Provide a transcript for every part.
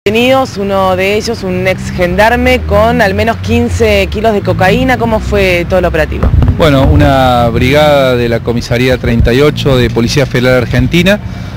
Detenidos, uno de ellos, un ex gendarme con al menos 15 kilos de cocaína. ¿Cómo fue todo el operativo? Bueno, una brigada de la Comisaría 38 de Policía Federal Argentina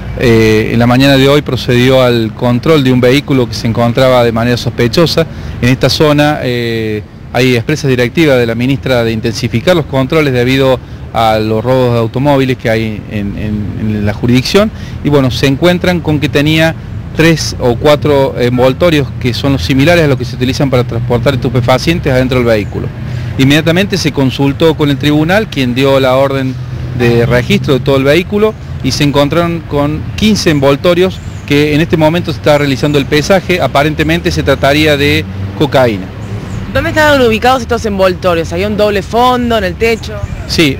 en la mañana de hoy procedió al control de un vehículo que se encontraba de manera sospechosa. En esta zona hay expresas directivas de la ministra de intensificar los controles debido a los robos de automóviles que hay en la jurisdicción, y bueno, se encuentran con que tenía 3 o 4 envoltorios que son los similares a los que se utilizan para transportar estupefacientes adentro del vehículo. Inmediatamente se consultó con el tribunal, quien dio la orden de registro de todo el vehículo, y se encontraron con 15 envoltorios que en este momento se está realizando el pesaje. Aparentemente se trataría de cocaína. ¿Dónde estaban ubicados estos envoltorios? ¿Había un doble fondo en el techo? Sí,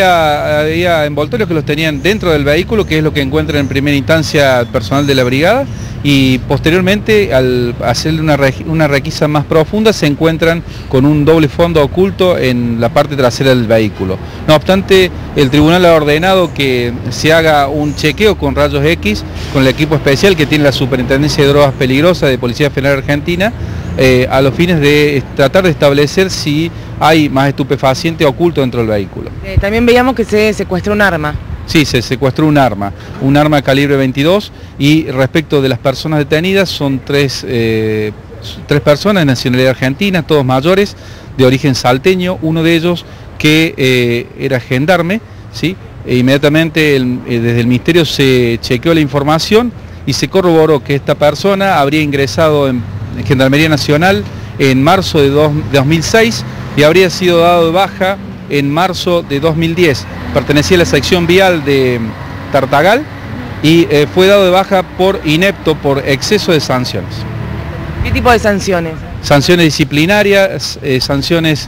había envoltorios que los tenían dentro del vehículo, que es lo que encuentra en primera instancia el personal de la brigada, y posteriormente, al hacerle una requisa más profunda, se encuentran con un doble fondo oculto en la parte trasera del vehículo. No obstante, el tribunal ha ordenado que se haga un chequeo con rayos X con el equipo especial que tiene la Superintendencia de Drogas Peligrosas de Policía Federal Argentina, a los fines de tratar de establecer si hay más estupefaciente oculto dentro del vehículo. También veíamos que se secuestró un arma. Sí, se secuestró un arma calibre 22, y respecto de las personas detenidas son tres personas de nacionalidad argentina, todos mayores, de origen salteño. Uno de ellos que era gendarme, ¿sí? Inmediatamente desde el Ministerio se chequeó la información y se corroboró que esta persona habría ingresado en Gendarmería Nacional en marzo de 2006 y habría sido dado de baja en marzo de 2010. Pertenecía a la sección vial de Tartagal y fue dado de baja por inepto, por exceso de sanciones. ¿Qué tipo de sanciones? Sanciones disciplinarias, sanciones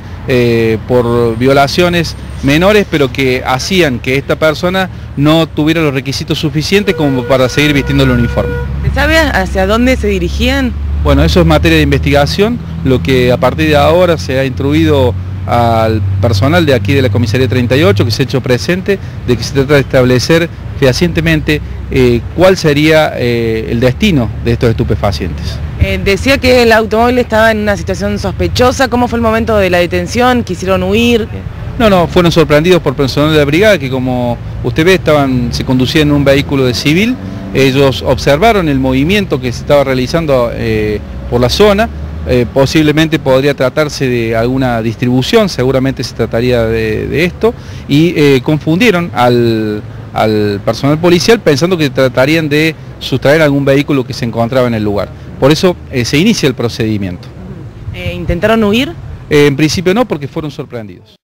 por violaciones menores, pero que hacían que esta persona no tuviera los requisitos suficientes como para seguir vistiendo el uniforme. ¿Se sabe hacia dónde se dirigían? Bueno, eso es materia de investigación, lo que a partir de ahora se ha instruido al personal de aquí de la Comisaría 38, que se ha hecho presente, de que se trata de establecer fehacientemente cuál sería el destino de estos estupefacientes. Decía que el automóvil estaba en una situación sospechosa. ¿Cómo fue el momento de la detención? ¿Quisieron huir? No, fueron sorprendidos por personal de la brigada que, como usted ve, se conducían en un vehículo de civil. Ellos observaron el movimiento que se estaba realizando por la zona. Posiblemente podría tratarse de alguna distribución, seguramente se trataría de esto, y confundieron al personal policial pensando que tratarían de sustraer algún vehículo que se encontraba en el lugar. Por eso se inicia el procedimiento. ¿Intentaron huir? En principio no, porque fueron sorprendidos.